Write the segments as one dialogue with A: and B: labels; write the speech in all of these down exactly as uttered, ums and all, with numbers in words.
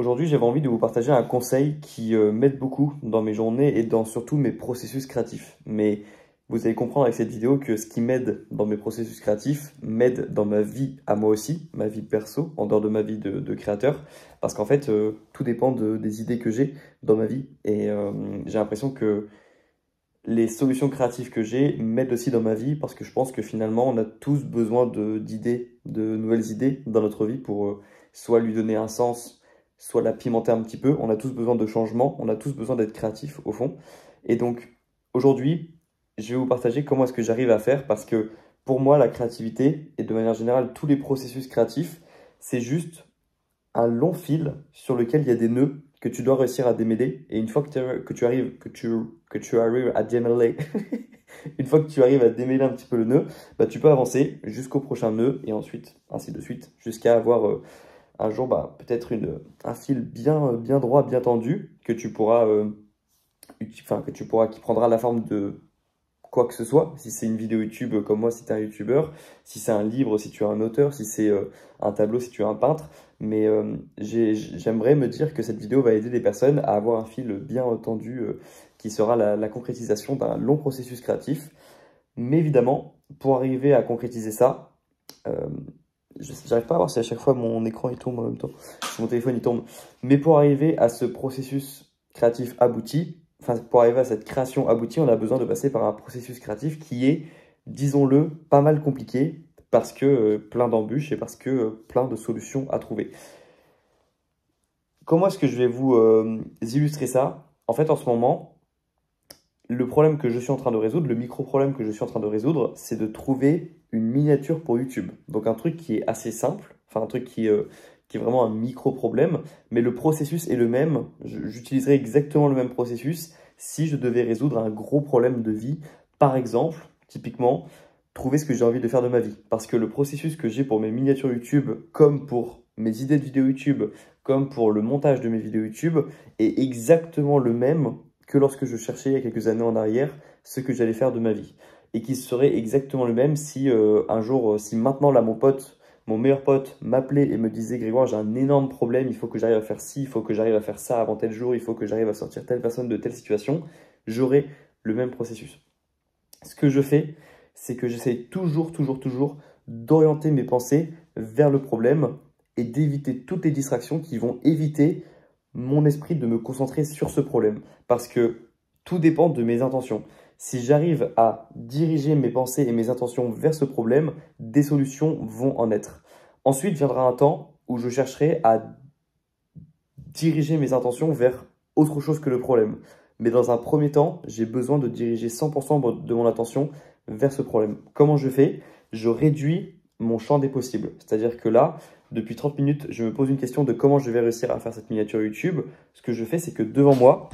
A: Aujourd'hui, j'avais envie de vous partager un conseil qui euh, m'aide beaucoup dans mes journées et dans surtout mes processus créatifs. Mais vous allez comprendre avec cette vidéo que ce qui m'aide dans mes processus créatifs m'aide dans ma vie à moi aussi, ma vie perso, en dehors de ma vie de, de créateur. Parce qu'en fait, euh, tout dépend de- des idées que j'ai dans ma vie. Et euh, j'ai l'impression que les solutions créatives que j'ai m'aident aussi dans ma vie parce que je pense que finalement, on a tous besoin de d'idées, de nouvelles idées dans notre vie pour euh, soit lui donner un sens, soit la pimenter un petit peu. On a tous besoin de changement, on a tous besoin d'être créatifs au fond. Et donc, aujourd'hui, je vais vous partager comment est-ce que j'arrive à faire parce que pour moi, la créativité et de manière générale, tous les processus créatifs, c'est juste un long fil sur lequel il y a des nœuds que tu dois réussir à démêler. Et une fois que, tu- que tu arrives, que tu, que tu arrives à démêler, une fois que tu arrives à démêler un petit peu le nœud, bah, tu peux avancer jusqu'au prochain nœud et ensuite, ainsi de suite, jusqu'à avoir euh, un jour bah, peut-être une, un fil bien, bien droit, bien tendu que tu pourras, euh, uti- enfin, que tu pourras, qui prendra la forme de quoi que ce soit, si c'est une vidéo YouTube comme moi, si tu es un YouTuber, si c'est un livre, si tu es un auteur, si c'est euh, un tableau, si tu es un peintre. Mais euh, j'ai- j'aimerais me dire que cette vidéo va aider des personnes à avoir un fil bien tendu euh, qui sera la, la concrétisation d'un long processus créatif. Mais évidemment, pour arriver à concrétiser ça, euh, je n'arrive pas à voir si à chaque fois mon écran il tombe en même temps, si mon téléphone il tombe. Mais pour arriver à ce processus créatif abouti, enfin pour arriver à cette création aboutie, on a besoin de passer par un processus créatif qui est, disons-le, pas mal compliqué parce que euh, plein d'embûches et parce que euh, plein de solutions à trouver. Comment est-ce que je vais vous euh, illustrer ça? En fait, en ce moment, le problème que je suis en train de résoudre, le micro-problème que je suis en train de résoudre, c'est de trouver une miniature pour YouTube. Donc un truc qui est assez simple, enfin un truc qui, euh, qui est vraiment un micro-problème, mais le processus est le même. Je- J'utiliserai exactement le même processus si je devais résoudre un gros problème de vie. Par exemple, typiquement, trouver ce que j'ai envie de faire de ma vie. Parce que le processus que j'ai pour mes miniatures YouTube, comme pour mes idées de vidéos YouTube, comme pour le montage de mes vidéos YouTube, est exactement le même que lorsque je cherchais il y a quelques années en arrière ce que j'allais faire de ma vie. Et qui serait exactement le même si euh, un jour, euh, si maintenant là mon pote, mon meilleur pote m'appelait et me disait Grégoire, j'ai un énorme problème, il faut que j'arrive à faire ci, il faut que j'arrive à faire ça avant tel jour, il faut que j'arrive à sortir telle personne de telle situation, j'aurais le même processus. Ce que je fais, c'est que j'essaye toujours, toujours, toujours d'orienter mes pensées vers le problème et d'éviter toutes les distractions qui vont éviter mon esprit de me concentrer sur ce problème. Parce que tout dépend de mes intentions. Si j'arrive à diriger mes pensées et mes intentions vers ce problème, des solutions vont en être. Ensuite viendra un temps où je chercherai à diriger mes intentions vers autre chose que le problème. Mais dans un premier temps, j'ai besoin de diriger cent pour cent de mon attention vers ce problème. Comment je fais? Je réduis mon champ des possibles. C'est-à-dire que là, depuis trente minutes, je me pose une question de comment je vais réussir à faire cette miniature YouTube. Ce que je fais, c'est que devant moi,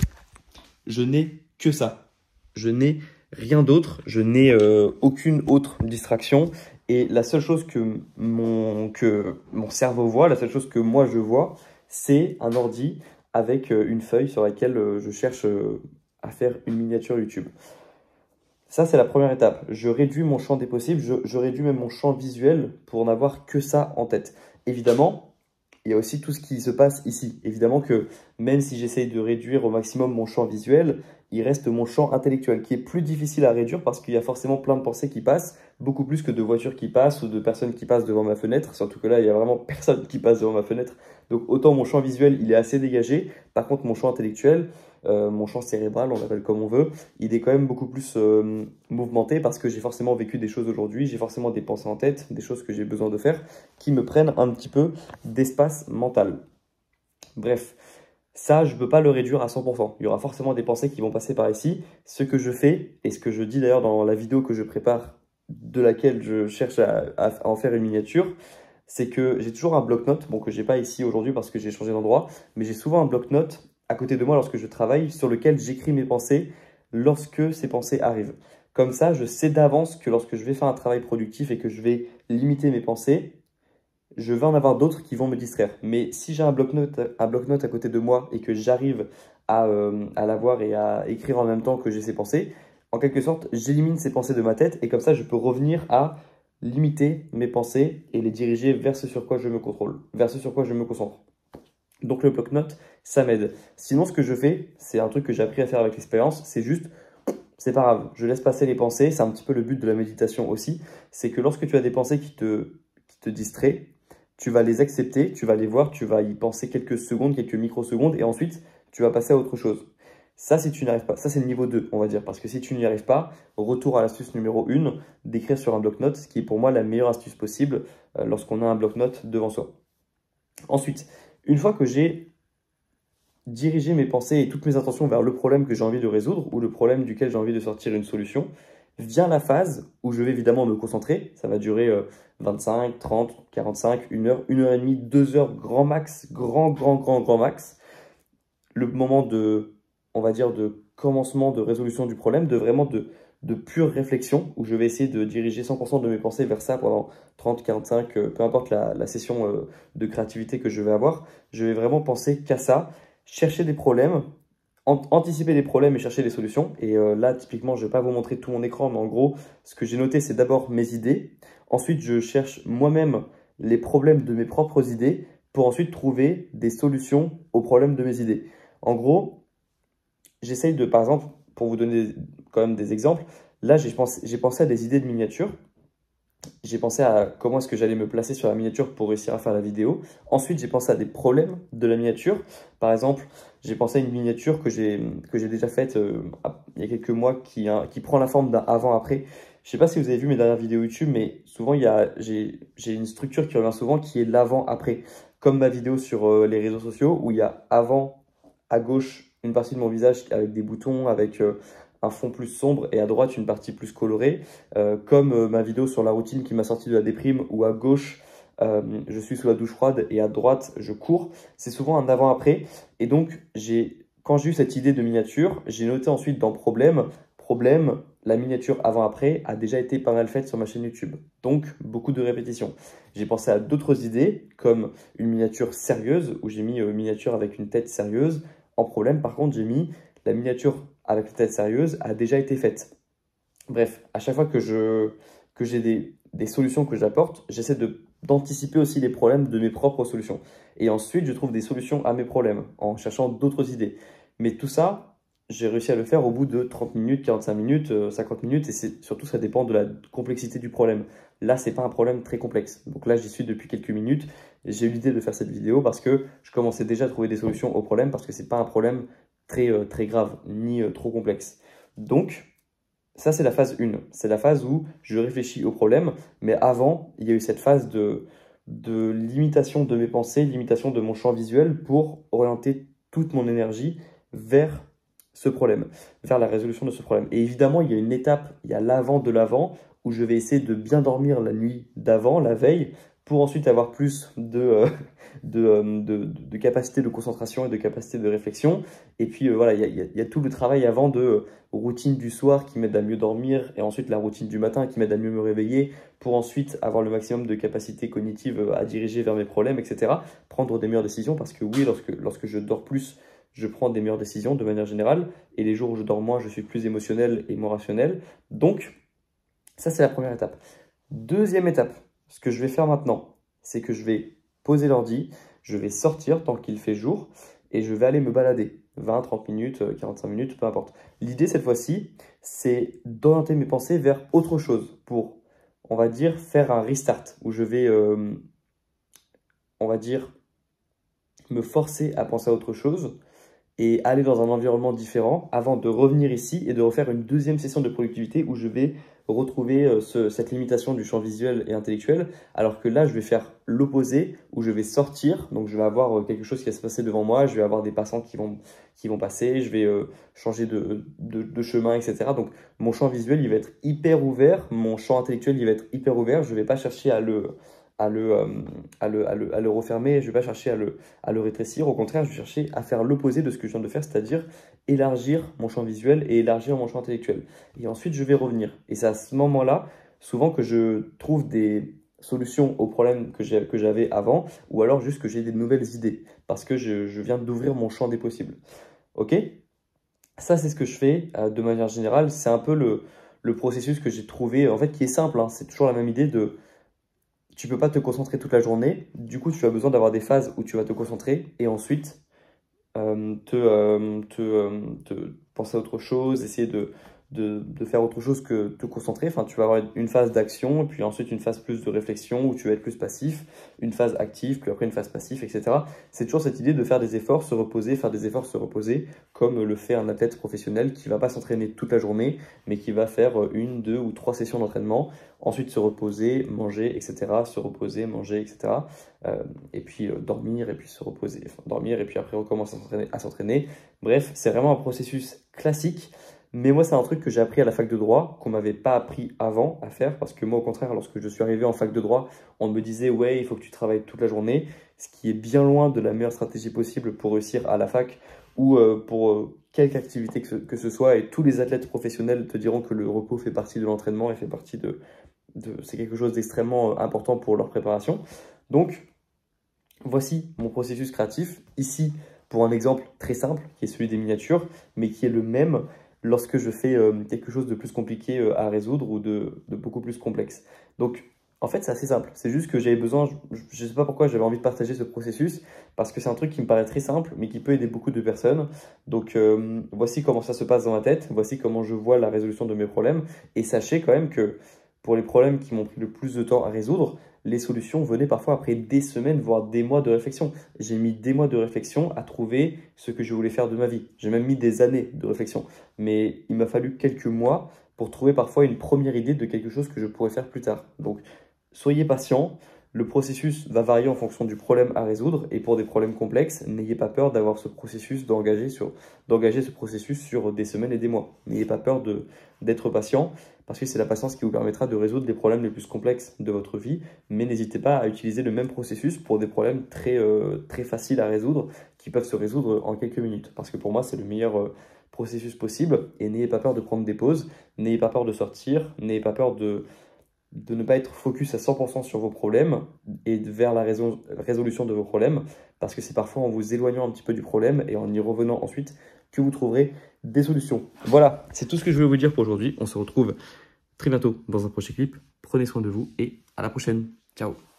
A: je n'ai que ça. Je n'ai rien d'autre, je n'ai euh, aucune autre distraction. Et la seule chose que mon, que mon cerveau voit, la seule chose que moi je vois, c'est un ordi avec euh, une feuille sur laquelle euh, je cherche euh, à faire une miniature YouTube. Ça, c'est la première étape. Je réduis mon champ des possibles, je, je réduis même mon champ visuel pour n'avoir que ça en tête. Évidemment, il y a aussi tout ce qui se passe ici. Évidemment que même si j'essaye de réduire au maximum mon champ visuel, il reste mon champ intellectuel qui est plus difficile à réduire parce qu'il y a forcément plein de pensées qui passent, beaucoup plus que de voitures qui passent ou de personnes qui passent devant ma fenêtre. Surtout que là, il y a vraiment personne qui passe devant ma fenêtre. Donc autant mon champ visuel, il est assez dégagé. Par contre, mon champ intellectuel, euh, mon champ cérébral, on l'appelle comme on veut, il est quand même beaucoup plus euh, mouvementé parce que j'ai forcément vécu des choses aujourd'hui, j'ai forcément des pensées en tête, des choses que j'ai besoin de faire qui me prennent un petit peu d'espace mental. Bref, ça, je ne peux pas le réduire à cent pour cent. Il y aura forcément des pensées qui vont passer par ici. Ce que je fais, et ce que je dis d'ailleurs dans la vidéo que je prépare, de laquelle je cherche à, à en faire une miniature, c'est que j'ai toujours un bloc-notes, bon que j'ai pas ici aujourd'hui parce que j'ai changé d'endroit, mais j'ai souvent un bloc-notes à côté de moi lorsque je travaille sur lequel j'écris mes pensées lorsque ces pensées arrivent. Comme ça, je sais d'avance que lorsque je vais faire un travail productif et que je vais limiter mes pensées, je vais en avoir d'autres qui vont me distraire. Mais si j'ai un bloc-notes un bloc-notes à côté de moi et que j'arrive à, euh, à l'avoir et à écrire en même temps que j'ai ces pensées, en quelque sorte, j'élimine ces pensées de ma tête et comme ça, je peux revenir à limiter mes pensées et les diriger vers ce sur quoi je me contrôle, vers ce sur quoi je me concentre. Donc le bloc-notes, ça m'aide. Sinon, ce que je fais, c'est un truc que j'ai appris à faire avec l'expérience, c'est juste, c'est pas grave, je laisse passer les pensées. C'est un petit peu le but de la méditation aussi. C'est que lorsque tu as des pensées qui te, qui te distraient, tu vas les accepter, tu vas les voir, tu vas y penser quelques secondes, quelques microsecondes, et ensuite, tu vas passer à autre chose. Ça, si tu n'arrives pas, ça c'est le niveau deux, on va dire, parce que si tu n'y arrives pas, retour à l'astuce numéro un, d'écrire sur un bloc-notes, ce qui est pour moi la meilleure astuce possible euh, lorsqu'on a un bloc-notes devant soi. Ensuite, une fois que j'ai dirigé mes pensées et toutes mes intentions vers le problème que j'ai envie de résoudre ou le problème duquel j'ai envie de sortir une solution, vient la phase où je vais évidemment me concentrer. Ça va durer euh, vingt-cinq, trente, quarante-cinq, une heure, une heure et demie, deux heures, grand max, grand, grand, grand, grand max. Le moment de, on va dire, de commencement, de résolution du problème, de vraiment de, de pure réflexion, où je vais essayer de diriger cent pour cent de mes pensées vers ça pendant trente, quarante-cinq, euh, peu importe la, la session euh, de créativité que je vais avoir. Je vais vraiment penser qu'à ça, chercher des problèmes, an- anticiper des problèmes et chercher des solutions. Et euh, là, typiquement, je ne vais pas vous montrer tout mon écran, mais en gros, ce que j'ai noté, c'est d'abord mes idées. Ensuite, je cherche moi-même les problèmes de mes propres idées pour ensuite trouver des solutions aux problèmes de mes idées. En gros, j'essaye de, par exemple, pour vous donner quand même des exemples, là, j'ai pensé, j'ai pensé à des idées de miniatures. J'ai pensé à comment est-ce que j'allais me placer sur la miniature pour réussir à faire la vidéo. Ensuite, j'ai pensé à des problèmes de la miniature. Par exemple, j'ai pensé à une miniature que j'ai que j'ai déjà faite euh, il y a quelques mois qui, hein, qui prend la forme d'un avant-après. Je ne sais pas si vous avez vu mes dernières vidéos YouTube, mais souvent, il y a, j'ai, j'ai une structure qui revient souvent qui est l'avant-après. Comme ma vidéo sur euh, les réseaux sociaux où il y a avant à gauche une partie de mon visage avec des boutons, avec euh, un fond plus sombre et à droite une partie plus colorée. Euh, comme euh, ma vidéo sur la routine qui m'a sorti de la déprime où à gauche euh, je suis sous la douche froide et à droite je cours. C'est souvent un avant-après. Et donc, j'ai, quand j'ai eu cette idée de miniature, j'ai noté ensuite dans problème, problème, la miniature avant-après a déjà été pas mal faite sur ma chaîne YouTube. Donc, beaucoup de répétitions. J'ai pensé à d'autres idées comme une miniature sérieuse où j'ai mis euh, miniature avec une tête sérieuse. En problème, par contre, j'ai mis la miniature avec la tête sérieuse a déjà été faite. Bref, à chaque fois que je que j'ai des, des solutions que j'apporte, j'essaie de d'anticiper aussi les problèmes de mes propres solutions. Et ensuite, je trouve des solutions à mes problèmes en cherchant d'autres idées. Mais tout ça, j'ai réussi à le faire au bout de trente minutes, quarante-cinq minutes, euh, cinquante minutes. Et c'est surtout, ça dépend de la complexité du problème. Là, c'est pas un problème très complexe. Donc là, j'y suis depuis quelques minutes. J'ai eu l'idée de faire cette vidéo parce que je commençais déjà à trouver des solutions au problème parce que c'est pas un problème très, euh, très grave ni euh, trop complexe. Donc, ça, c'est la phase un. C'est la phase où je réfléchis au problème. Mais avant, il y a eu cette phase de, de limitation de mes pensées, limitation de mon champ visuel pour orienter toute mon énergie vers ce problème, vers la résolution de ce problème. Et évidemment, il y a une étape, il y a l'avant de l'avant, où je vais essayer de bien dormir la nuit d'avant, la veille, pour ensuite avoir plus de, euh, de, euh, de, de capacité de concentration et de capacité de réflexion. Et puis euh, voilà, il y, a, il y a tout le travail avant de euh, routine du soir qui m'aide à mieux dormir, et ensuite la routine du matin qui m'aide à mieux me réveiller, pour ensuite avoir le maximum de capacité cognitive euh, à diriger vers mes problèmes, et cetera. Prendre des meilleures décisions, parce que oui, lorsque, lorsque je dors plus, je prends des meilleures décisions de manière générale, et les jours où je dors moins, je suis plus émotionnel et moins rationnel. Donc, ça c'est la première étape. Deuxième étape, ce que je vais faire maintenant, c'est que je vais poser l'ordi, je vais sortir tant qu'il fait jour et je vais aller me balader. vingt, trente minutes, quarante-cinq minutes, peu importe. L'idée cette fois-ci, c'est d'orienter mes pensées vers autre chose pour, on va dire, faire un restart où je vais, euh, on va dire, me forcer à penser à autre chose et aller dans un environnement différent avant de revenir ici et de refaire une deuxième session de productivité où je vais retrouver euh, ce, cette limitation du champ visuel et intellectuel, alors que là, je vais faire l'opposé, où je vais sortir, donc je vais avoir euh, quelque chose qui va se passer devant moi, je vais avoir des passants qui vont, qui vont passer, je vais euh, changer de, de, de chemin, et cetera. Donc mon champ visuel, il va être hyper ouvert, mon champ intellectuel, il va être hyper ouvert, je ne vais pas chercher à le... À le, euh, à, le, à, le, à le refermer, je ne vais pas chercher à le, à le rétrécir. Au contraire, je vais chercher à faire l'opposé de ce que je viens de faire, c'est-à-dire élargir mon champ visuel et élargir mon champ intellectuel. Et ensuite, je vais revenir. Et c'est à ce moment-là, souvent, que je trouve des solutions aux problèmes que j'avais avant, ou alors juste que j'ai des nouvelles idées, parce que je, je viens d'ouvrir mon champ des possibles. Ok? Ça, c'est ce que je fais euh, de manière générale. C'est un peu le, le processus que j'ai trouvé, en fait, qui est simple, hein. C'est toujours la même idée de... tu peux pas te concentrer toute la journée. Du coup, tu as besoin d'avoir des phases où tu vas te concentrer et ensuite euh, te, euh, te, euh, te penser à autre chose, essayer de, de, de faire autre chose que te concentrer. Enfin, tu vas avoir une phase d'action, et puis ensuite une phase plus de réflexion où tu vas être plus passif, une phase active, puis après une phase passif, et cetera. C'est toujours cette idée de faire des efforts, se reposer, faire des efforts, se reposer, comme le fait un athlète professionnel qui ne va pas s'entraîner toute la journée, mais qui va faire une, deux ou trois sessions d'entraînement, ensuite se reposer, manger, et cetera. Se reposer, manger, et cetera. Euh, et puis euh, dormir, et puis se reposer, enfin dormir, et puis après recommencer à s'entraîner. Bref, c'est vraiment un processus classique. Mais moi, c'est un truc que j'ai appris à la fac de droit, qu'on m'avait pas appris avant à faire, parce que moi, au contraire, lorsque je suis arrivé en fac de droit, on me disait « ouais, il faut que tu travailles toute la journée », ce qui est bien loin de la meilleure stratégie possible pour réussir à la fac ou euh, pour euh, quelque activité que ce, que ce soit. Et tous les athlètes professionnels te diront que le repos fait partie de l'entraînement et fait partie de... de c'est quelque chose d'extrêmement important pour leur préparation. Donc, voici mon processus créatif, ici pour un exemple très simple, qui est celui des miniatures, mais qui est le même lorsque je fais euh, quelque chose de plus compliqué euh, à résoudre ou de, de beaucoup plus complexe. Donc, en fait, c'est assez simple. C'est juste que j'avais besoin, je ne sais pas pourquoi j'avais envie de partager ce processus, parce que c'est un truc qui me paraît très simple, mais qui peut aider beaucoup de personnes. Donc, euh, voici comment ça se passe dans ma tête, voici comment je vois la résolution de mes problèmes. Et sachez quand même que pour les problèmes qui m'ont pris le plus de temps à résoudre, les solutions venaient parfois après des semaines, voire des mois de réflexion. J'ai mis des mois de réflexion à trouver ce que je voulais faire de ma vie. J'ai même mis des années de réflexion. Mais il m'a fallu quelques mois pour trouver parfois une première idée de quelque chose que je pourrais faire plus tard. Donc, soyez patient. Le processus va varier en fonction du problème à résoudre. Et pour des problèmes complexes, n'ayez pas peur d'avoir ce processus, d'engager sur, d'engager ce processus sur des semaines et des mois. N'ayez pas peur de, d'être patient, parce que c'est la patience qui vous permettra de résoudre les problèmes les plus complexes de votre vie. Mais n'hésitez pas à utiliser le même processus pour des problèmes très, euh, très faciles à résoudre, qui peuvent se résoudre en quelques minutes. Parce que pour moi, c'est le meilleur euh, processus possible. Et n'ayez pas peur de prendre des pauses, n'ayez pas peur de sortir, n'ayez pas peur de... de ne pas être focus à cent pour cent sur vos problèmes et vers la raison, résolution de vos problèmes, parce que c'est parfois en vous éloignant un petit peu du problème et en y revenant ensuite que vous trouverez des solutions. Voilà, c'est tout ce que je voulais vous dire pour aujourd'hui. On se retrouve très bientôt dans un prochain clip. Prenez soin de vous et à la prochaine. Ciao.